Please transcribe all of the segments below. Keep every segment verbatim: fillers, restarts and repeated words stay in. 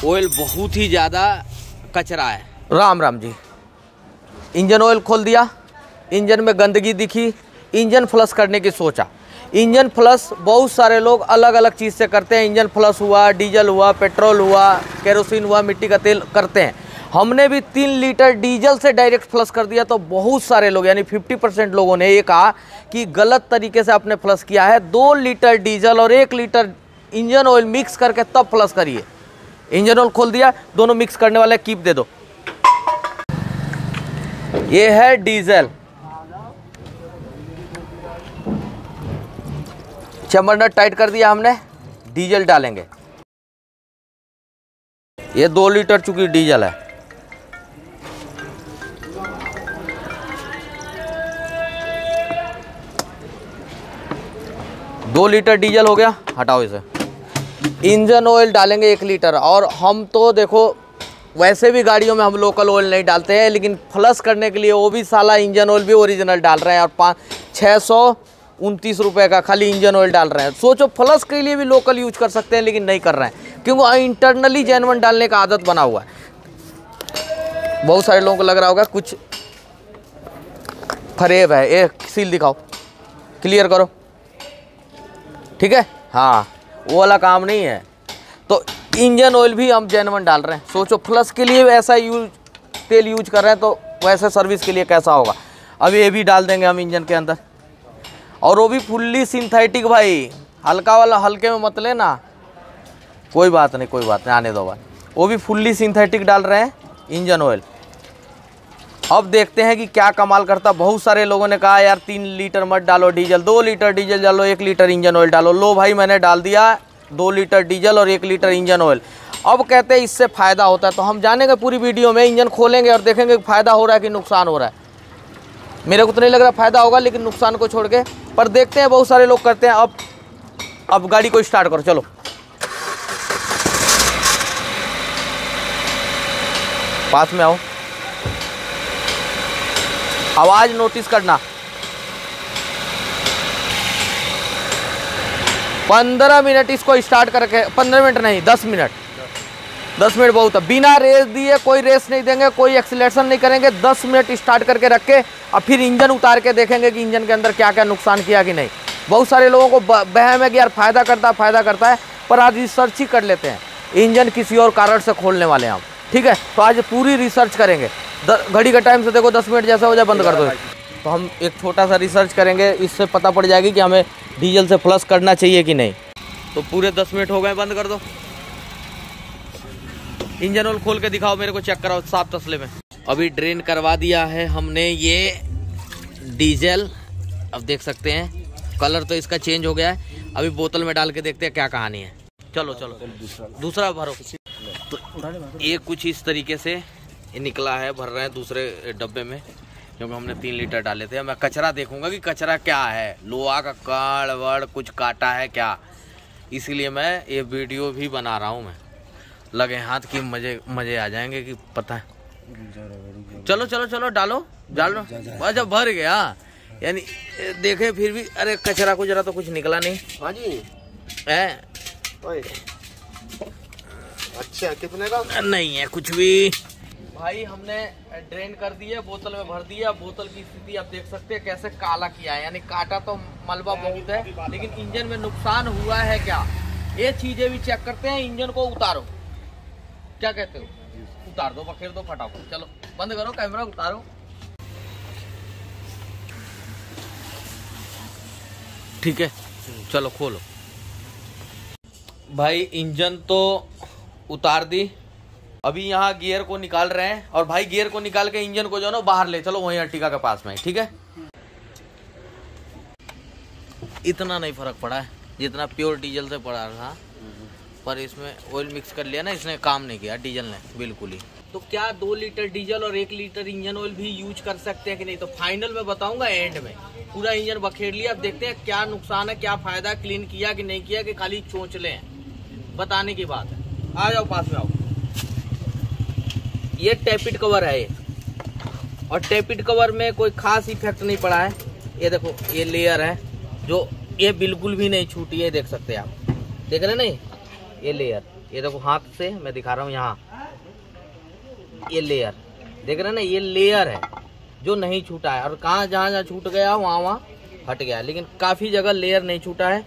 Oil बहुत ही ज़्यादा कचरा है। राम राम जी। इंजन ऑयल खोल दिया, इंजन में गंदगी दिखी, इंजन फ्लश करने की सोचा। इंजन फ्लश बहुत सारे लोग अलग अलग चीज़ से करते हैं। इंजन फ्लश हुआ, डीजल हुआ, पेट्रोल हुआ, केरोसिन हुआ, मिट्टी का तेल करते हैं। हमने भी तीन लीटर डीजल से डायरेक्ट फ्लश कर दिया। तो बहुत सारे लोग यानी पचास परसेंट लोगों ने ये कहा कि गलत तरीके से आपने फ्लश किया है। दो लीटर डीजल और एक लीटर इंजन ऑयल मिक्स करके तब फ्लश करिए। इंजन ऑयल खोल दिया, दोनों मिक्स करने वाले कीप दे दो। ये है डीजल, चैम्बर नट टाइट कर दिया हमने। डीजल डालेंगे, ये दो लीटर चुकी डीजल है। दो लीटर डीजल हो गया, हटाओ इसे। इंजन ऑयल डालेंगे एक लीटर। और हम तो देखो वैसे भी गाड़ियों में हम लोकल ऑयल नहीं डालते हैं, लेकिन फ्लश करने के लिए वो भी साला इंजन ऑयल भी ओरिजिनल डाल रहे हैं। और पाँच छः सौ उनतीस रुपये का खाली इंजन ऑयल डाल रहे हैं। सोचो फ्लश के लिए भी लोकल यूज कर सकते हैं, लेकिन नहीं कर रहे हैं क्योंकि इंटरनली जेन्युइन डालने का आदत बना हुआ है। बहुत सारे लोगों को लग रहा होगा कुछ खराब है। ये सील दिखाओ, क्लियर करो, ठीक है। हाँ, वो वाला काम नहीं है। तो इंजन ऑयल भी हम जेन्युइन डाल रहे हैं। सोचो फ्लश के लिए ऐसा यूज तेल यूज कर रहे हैं, तो वैसे सर्विस के लिए कैसा होगा। अब ये भी डाल देंगे हम इंजन के अंदर, और वो भी फुल्ली सिंथेटिक। भाई हल्का वाला हल्के में मत लेना, कोई बात नहीं, कोई बात नहीं, आने दो भाई। वो भी फुल्ली सिंथेटिक डाल रहे हैं इंजन ऑयल। अब देखते हैं कि क्या कमाल करता। बहुत सारे लोगों ने कहा यार तीन लीटर मत डालो डीजल, दो लीटर डीजल डालो, एक लीटर इंजन ऑयल डालो। लो भाई, मैंने डाल दिया दो लीटर डीजल और एक लीटर इंजन ऑयल। अब कहते हैं इससे फ़ायदा होता है, तो हम जानेंगे पूरी वीडियो में। इंजन खोलेंगे और देखेंगे फ़ायदा हो रहा है कि नुकसान हो रहा है। मेरे को तो नहीं लग रहा फ़ायदा होगा, लेकिन नुकसान को छोड़ के, पर देखते हैं। बहुत सारे लोग करते हैं। अब अब गाड़ी को स्टार्ट करो, चलो। पास में आओ, आवाज़ नोटिस करना। पंद्रह मिनट इसको स्टार्ट करके, पंद्रह मिनट नहीं, दस मिनट दस मिनट बहुत है। बिना रेस दिए कोई रेस नहीं देंगे, कोई एक्सीलरेशन नहीं करेंगे। दस मिनट स्टार्ट करके रख के और फिर इंजन उतार के देखेंगे कि इंजन के अंदर क्या क्या नुकसान किया कि नहीं। बहुत सारे लोगों को बहम है कि यार फ़ायदा करता है फ़ायदा करता है, पर आज रिसर्च ही कर लेते हैं। इंजन किसी और कारण से खोलने वाले हैं हम, ठीक है। तो आज पूरी रिसर्च करेंगे। घड़ी का टाइम से देखो, दस मिनट जैसा हो जाए बंद कर दो। तो हम एक छोटा सा रिसर्च करेंगे, इससे पता पड़ जाएगी कि हमें डीजल से फ्लश करना चाहिए कि नहीं। तो पूरे दस मिनट हो गए, बंद कर दो। इंजन ऑयल खोल के दिखाओ मेरे को, चेक कराओ साफ तसले में। अभी ड्रेन करवा दिया है हमने ये डीजल। अब देख सकते हैं कलर तो इसका चेंज हो गया है। अभी बोतल में डाल के देखते हैं क्या कहानी है। चलो चलो दूसरा भरो। तो ये कुछ इस तरीके से ये निकला है, भर रहे हैं दूसरे डब्बे में, क्योंकि हमने तीन लीटर डाले थे। मैं कचरा देखूंगा कि कचरा क्या है, लोहा का कड़ वड़ कुछ काटा है क्या, इसीलिए मैं ये वीडियो भी बना रहा हूँ। मैं लगे हाथ की मजे मजे आ जाएंगे कि पता है। चलो चलो चलो डालो डालो, जब भर गया यानी देखे फिर भी। अरे कचरा कुचरा तो कुछ निकला नहीं। हाँ जी है। अच्छा, कितने का? नहीं है कुछ भी भाई। हमने ड्रेन कर दिया, बोतल में भर दिया। बोतल की स्थिति आप देख सकते हैं कैसे काला किया है, यानी काटा तो मलबा बहुत है, लेकिन इंजन में नुकसान हुआ है क्या, ये चीजें भी चेक करते हैं। इंजन को उतारो, क्या कहते हो, उतार दो, बखेर दो फटाफट। चलो बंद करो कैमरा, उतारो। ठीक है, चलो खोलो। भाई इंजन तो उतार दी। अभी यहाँ गियर को निकाल रहे हैं, और भाई गियर को निकाल के इंजन को जो है ना बाहर ले चलो, वहीं अर्टिगा के पास में, ठीक है। इतना नहीं फर्क पड़ा है जितना प्योर डीजल से पड़ा था, पर इसमें ऑयल मिक्स कर लिया ना, इसने काम नहीं किया डीजल ने बिल्कुल ही। तो क्या दो लीटर डीजल और एक लीटर इंजन ऑयल भी यूज कर सकते हैं कि नहीं, तो फाइनल में बताऊंगा एंड में। पूरा इंजन बखेर लिया, अब देखते हैं क्या नुकसान है, क्या फायदा, क्लीन किया कि नहीं किया, कि खाली चोंचले हैं, बताने की बात है। आ जाओ पास में आओ। ये टैपिट कवर है ये, और टैपिट कवर में कोई खास इफेक्ट नहीं पड़ा है। ये देखो ये लेयर है जो ये बिल्कुल भी नहीं छूटी है, देख सकते हैं आप, देख रहे नहीं, ये लेयर ये देखो हाथ से मैं दिखा रहा हूँ, यहाँ ये लेयर देख रहे हैं ना, ये लेयर है जो नहीं छूटा है, और कहाँ जहाँ जहाँ छूट गया वहाँ वहाँ हट गया, लेकिन काफी जगह लेयर नहीं छूटा है,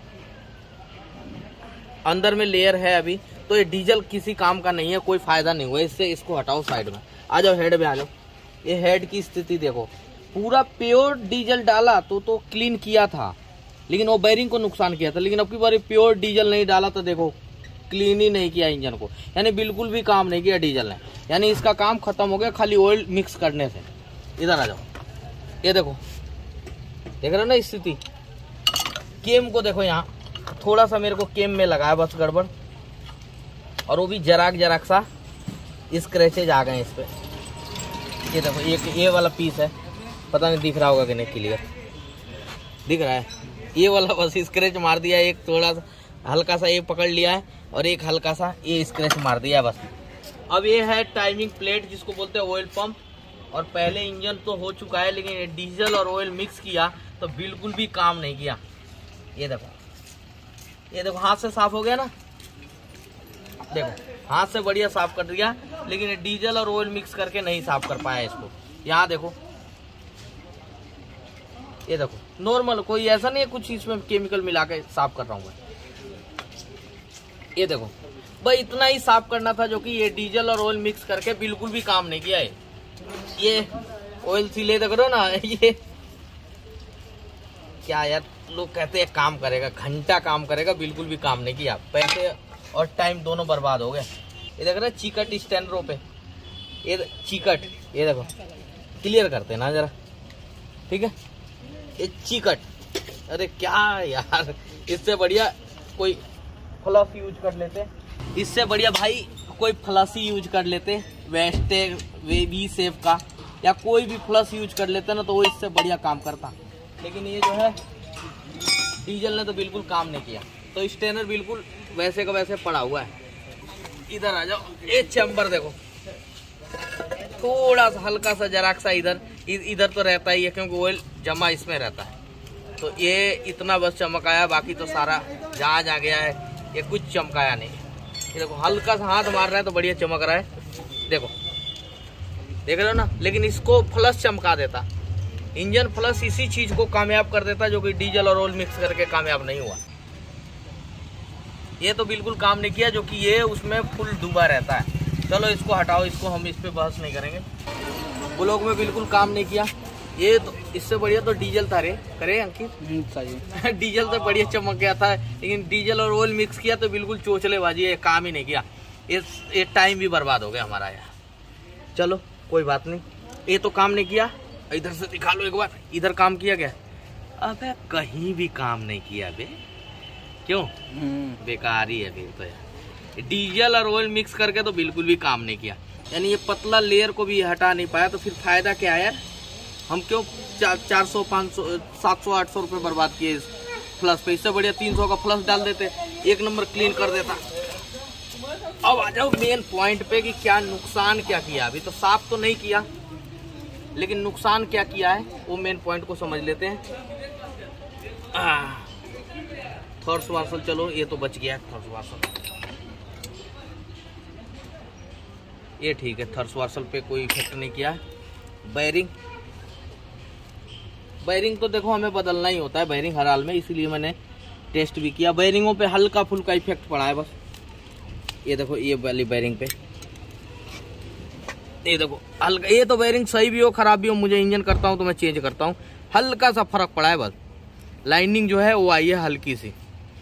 अंदर में लेयर है अभी। तो ये डीजल किसी काम का नहीं है, कोई फायदा नहीं हुआ इससे, इसको हटाओ साइड में। आ जाओ हेड में आ जाओ। ये हेड की स्थिति देखो, पूरा प्योर डीजल डाला तो तो क्लीन किया था, लेकिन वो बेरिंग को नुकसान किया था। लेकिन अब की बार प्योर डीजल नहीं डाला तो देखो क्लीन ही नहीं किया इंजन को, यानी बिल्कुल भी काम नहीं किया डीजल ने, यानी इसका काम खत्म हो गया खाली ऑयल मिक्स करने से। इधर आ जाओ, ये देखो देख रहे हो ना स्थिति। केम को देखो, यहाँ थोड़ा सा मेरे को केम में लगाया बस गड़बड़, और वो भी जराक जराक सा स्क्रैचेज आ गए इस पे। ये देखो एक ये वाला पीस है, पता नहीं दिख रहा होगा कि नहीं, क्लियर दिख रहा है। ये वाला बस स्क्रैच मार दिया, एक थोड़ा सा हल्का सा ये पकड़ लिया है, और एक हल्का सा ये स्क्रैच मार दिया बस। अब ये है टाइमिंग प्लेट जिसको बोलते हैं ऑयल पंप, और पहले इंजन तो हो चुका है, लेकिन ये डीजल और ऑयल मिक्स किया तो बिल्कुल भी काम नहीं किया। ये देखो ये देखो हाथ से साफ हो गया ना, देखो हाथ से बढ़िया साफ कर दिया, लेकिन डीजल और ऑयल मिक्स करके नहीं साफ कर पाया इसको। यहाँ देखो, ये देखो नॉर्मल, कोई ऐसा नहीं है कुछ इसमें केमिकल मिला के साफ कर रहा हूँ मैं। ये देखो भाई इतना ही साफ करना था, जो कि ये डीजल और ऑयल मिक्स करके बिल्कुल भी काम नहीं किया है। ये ऑयल सीले देख रहे हो ना, ये क्या यार, लोग कहते हैं काम करेगा, घंटा काम करेगा, बिल्कुल भी काम नहीं किया, पैसे और टाइम दोनों बर्बाद हो गए। ये देख रहे चिकट स्टैंडरों पे, ये चिकट, ये देखो क्लियर करते हैं ना जरा, ठीक है, ये चिकट, अरे क्या यार, इससे बढ़िया कोई फ्लस यूज कर लेते, इससे बढ़िया भाई कोई फ्लसी यूज कर लेते, वेस्टे वे वी सेफ का, या कोई भी फ्लस यूज कर लेते ना, तो वो इससे बढ़िया काम करता। लेकिन ये जो है डीजल ने तो बिल्कुल काम नहीं किया, तो स्टेनर बिल्कुल वैसे का वैसे पड़ा हुआ है। इधर आ जाओ, ये चैम्बर देखो, थोड़ा सा हल्का सा जराक सा इधर इधर तो रहता ही है, क्योंकि ऑयल जमा इसमें रहता है, तो ये इतना बस चमकाया, बाकी तो सारा जहाँ जा गया है, ये कुछ चमकाया नहीं। ये देखो हल्का सा हाथ मार रहा है तो बढ़िया चमक रहा है, देखो देख रहे हो ना, लेकिन इसको फ्लस चमका देता, इंजन फ्लस इसी चीज को कामयाब कर देता, जो कि डीजल और ऑयल मिक्स करके कामयाब नहीं हुआ। ये तो बिल्कुल काम नहीं किया, जो कि ये उसमें फुल डूबा रहता है। चलो इसको हटाओ, इसको हम इस पे बहस नहीं करेंगे। ब्लॉक में बिल्कुल काम नहीं किया, ये तो इससे बढ़िया तो डीजल था रे, करे अंकित सही डीजल तो बढ़िया चमक गया था, लेकिन डीजल और ऑयल मिक्स किया तो बिल्कुल चोचलेबाजी है, काम ही नहीं किया, ये टाइम भी बर्बाद हो गया हमारा यार। चलो कोई बात नहीं, ये तो काम नहीं किया। इधर से दिखा लो एक बार, इधर काम किया गया, अबे कहीं भी काम नहीं किया बे, क्यों, बेकार ही है फिर तो यार। डीजल और ऑयल मिक्स करके तो बिल्कुल भी काम नहीं किया, यानी ये पतला लेयर को भी हटा नहीं पाया, तो फिर फायदा क्या है यार, हम क्यों चार चार सौ पाँच सौ सात सौ आठ सौ रुपये बर्बाद किए इस फ्लस पे, इससे बढ़िया तीन सौ का फ्लस डाल देते, एक नंबर क्लीन कर देता। अब आ जाओ मेन पॉइंट पे कि क्या नुकसान क्या किया। अभी तो साफ तो नहीं किया, लेकिन नुकसान क्या किया है वो मेन पॉइंट को समझ लेते हैं। थर्स वार्सल, चलो ये तो बच गया है थर्स वार्सल, ये ठीक है, थर्स वार्सल पे कोई इफेक्ट नहीं किया। बैरिंग बैरिंग तो देखो हमें बदलना ही होता है बैरिंग हर हाल में, इसीलिए मैंने टेस्ट भी किया। बैरिंगों पे हल्का फुल्का इफेक्ट पड़ा है बस, ये देखो ये वाली बैरिंग पे, ये देखो हल्का, ये तो बैरिंग सही भी हो खराब भी हो, मुझे इंजन करता हूँ तो मैं चेंज करता हूँ, हल्का सा फर्क पड़ा है बस, लाइनिंग जो है वो आई है हल्की सी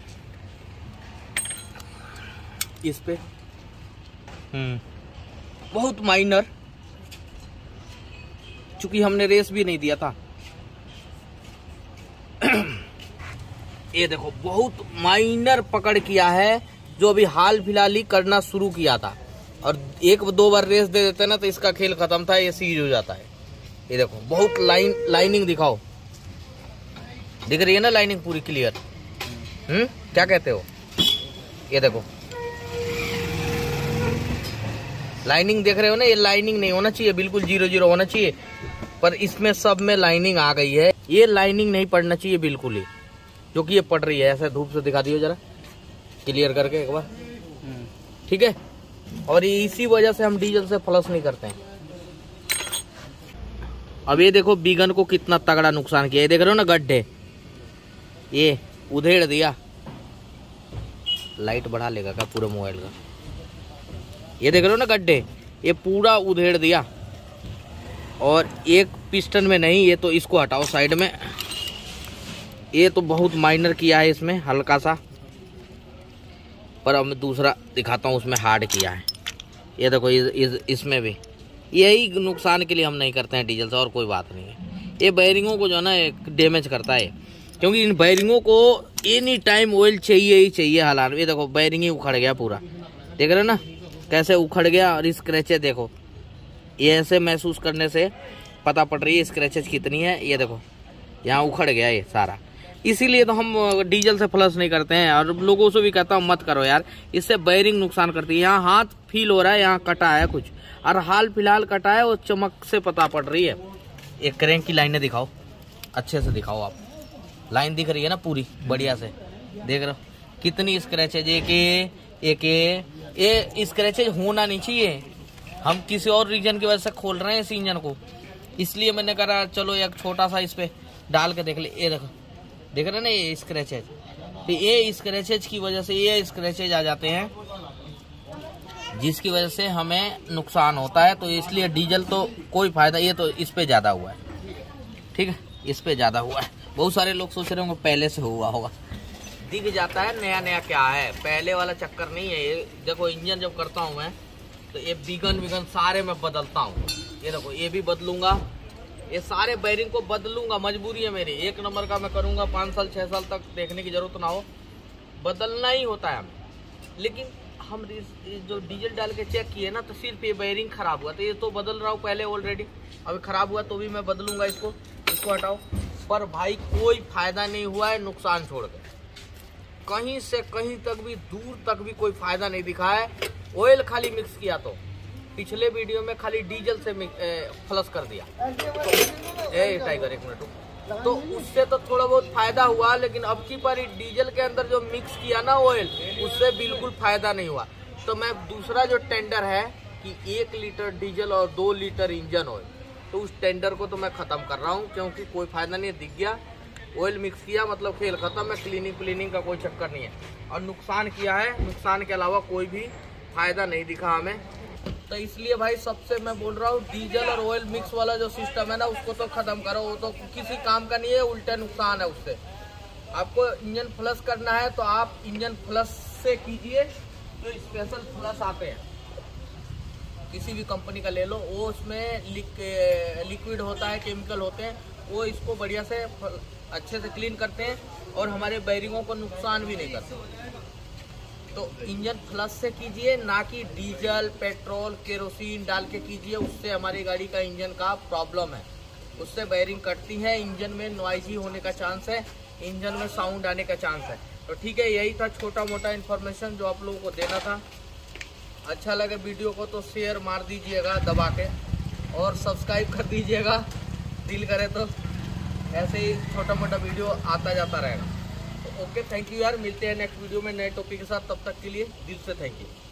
इस पे, हम्म बहुत माइनर, चूंकि हमने रेस भी नहीं दिया था। ये देखो बहुत माइनर पकड़ किया है, जो अभी हाल फिलहाल ही करना शुरू किया था, और एक दो बार रेस दे देते ना तो इसका खेल खत्म था, ये सीज हो जाता है। ये देखो बहुत लाइन लाइनिंग दिखाओ, दिख रही है ना लाइनिंग पूरी क्लियर, हम्म क्या कहते हो, ये देखो लाइनिंग देख रहे हो ना, ये लाइनिंग नहीं होना चाहिए, बिल्कुल जीरो जीरो होना चाहिए, पर इसमें सब में लाइनिंग आ गई है। ये लाइनिंग नहीं पड़ना चाहिए बिल्कुल ही, जो कि ये पड़ रही है। ऐसे धूप से दिखा दियो जरा क्लियर करके एक बार, ठीक है। और इसी वजह से हम डीजल से फ्लश नहीं करते हैं। अब ये देखो बीगन को कितना तगड़ा नुकसान किया, ये देख रहे हो ना गड्ढे, ये उधेड़ दिया। लाइट बढ़ा लेगा क्या पूरे मोबाइल का? ये देख रहे हो ना गड्ढे, ये पूरा उधेड़ दिया। और एक पिस्टन में नहीं, ये तो इसको हटाओ साइड में, ये तो बहुत माइनर किया है इसमें, हल्का सा। पर अब मैं दूसरा दिखाता हूँ, उसमें हार्ड किया है। ये देखो इस, इस, इसमें भी यही नुकसान के लिए हम नहीं करते हैं डीजल से, और कोई बात नहीं है। ये बैरिंगों को जो है ना डैमेज करता है, क्योंकि इन बैरिंगों को एनी टाइम ऑयल चाहिए ही चाहिए हालात। ये देखो बैरिंग ही उखड़ गया पूरा, देख रहे हो ना कैसे उखड़ गया। और स्क्रैचेज देखो, ये ऐसे महसूस करने से पता पड़ रही है स्क्रैचेज कितनी है। ये देखो यहाँ उखड़ गया ये सारा। इसीलिए तो हम डीजल से फ्लश नहीं करते हैं। और लोगों से भी कहता हूँ मत करो यार, इससे बैरिंग नुकसान करती है। यहाँ हाथ फील हो रहा है, यहाँ कटा है कुछ, और हाल फिलहाल कटा है, वो चमक से पता पड़ रही है। एक क्रैंक की लाइनें दिखाओ, अच्छे से दिखाओ आप। लाइन दिख रही है ना पूरी बढ़िया से, देख रहे हो कितनी स्क्रैचेज। एक एक ये स्क्रैचेज होना नहीं चाहिए। हम किसी और रीजन की वजह से खोल रहे हैं इस इंजन को, इसलिए मैंने कहा चलो एक छोटा सा इस पे डाल के देख ले। ये देखो, देख रहे ना ये स्क्रैचेज, तो ये स्क्रैचेज की वजह से ये स्क्रैचेज आ जाते हैं, जिसकी वजह से हमें नुकसान होता है। तो इसलिए डीजल तो कोई फायदा, ये तो इस पे ज्यादा हुआ है, ठीक है, इस पे ज्यादा हुआ है। बहुत सारे लोग सोच रहे होंगे पहले से हुआ होगा, दिख जाता है नया नया क्या है, पहले वाला चक्कर नहीं है। ये देखो इंजन जब करता हूँ मैं, तो ये बीगन बीगन सारे मैं बदलता हूँ। ये देखो ये भी बदलूंगा, ये सारे बैरिंग को बदलूंगा, मजबूरी है मेरी। एक नंबर का मैं करूंगा, पाँच साल छः साल तक देखने की जरूरत ना हो, बदलना ही होता है हमें। लेकिन हम जो डीजल डाल के चेक किए ना, तो सिर्फ ये बैरिंग खराब हुआ, तो ये तो बदल रहा हूँ पहले ऑलरेडी, अभी खराब हुआ तो भी मैं बदलूंगा इसको, इसको हटाओ। पर भाई कोई फायदा नहीं हुआ है, नुकसान छोड़ के कहीं से कहीं तक भी, दूर तक भी कोई फायदा नहीं दिखा है। ऑयल खाली मिक्स किया, तो पिछले वीडियो में खाली डीजल से फ्लश कर दिया। ए टाइगर एक मिनट, तो उससे तो थोड़ा बहुत फायदा हुआ, लेकिन अब की बार डीजल के अंदर जो मिक्स किया ना ऑयल, उससे बिल्कुल फायदा नहीं हुआ। तो मैं दूसरा जो टेंडर है कि एक लीटर डीजल और दो लीटर इंजन ऑयल, तो उस टेंडर को तो मैं खत्म कर रहा हूँ, क्योंकि कोई फायदा नहीं है। दिख गया ऑयल मिक्स किया मतलब खेल खत्म है, क्लीनिंग क्लीनिंग का कोई चक्कर नहीं है। और नुकसान किया है, नुकसान के अलावा कोई भी फायदा नहीं दिखा हमें। तो इसलिए भाई सबसे मैं बोल रहा हूँ, डीजल और ऑयल मिक्स वाला जो सिस्टम है ना, उसको तो खत्म करो, वो तो किसी काम का नहीं है, उल्टा नुकसान है उससे। आपको इंजन फ्लश करना है तो आप इंजन फ्लश से कीजिए, जो तो स्पेशल फ्लश आते हैं, किसी भी कंपनी का ले लो, वो उसमें लिक्विड होता है, केमिकल होते हैं, वो इसको बढ़िया से अच्छे से क्लीन करते हैं और हमारे बैरिंगों को नुकसान भी नहीं करते। तो इंजन फ्लश से कीजिए, ना कि डीजल पेट्रोल केरोसिन डाल के कीजिए, उससे हमारी गाड़ी का इंजन का प्रॉब्लम है, उससे बैरिंग कटती है, इंजन में नॉइजी होने का चांस है, इंजन में साउंड आने का चांस है। तो ठीक है, यही था छोटा मोटा इन्फॉर्मेशन जो आप लोगों को देना था। अच्छा लगे वीडियो को तो शेयर मार दीजिएगा दबा के, और सब्सक्राइब कर दीजिएगा, दिल करे तो। ऐसे ही छोटा मोटा वीडियो आता जाता रहेगा। तो ओके, थैंक यू यार, मिलते हैं नेक्स्ट वीडियो में नए टॉपिक के साथ। तब तक के लिए दिल से थैंक यू।